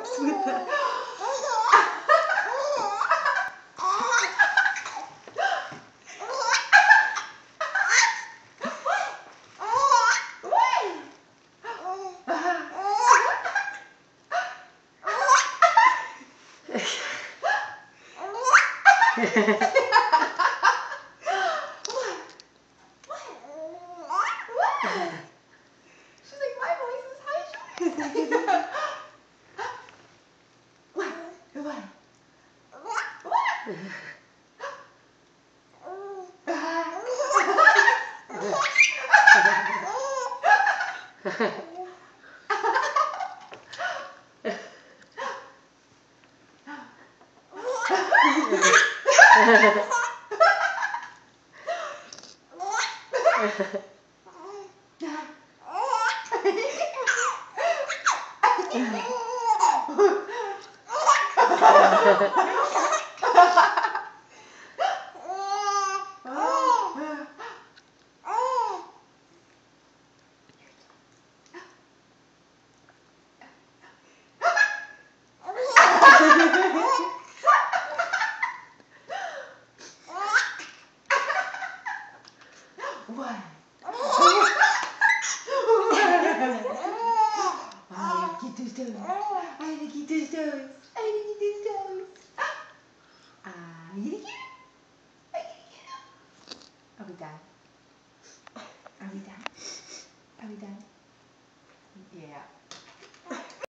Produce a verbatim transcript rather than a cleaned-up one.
helps with that. She's like, my voice is high. What? What? What? What? I had to get those toes. I had to get those toes.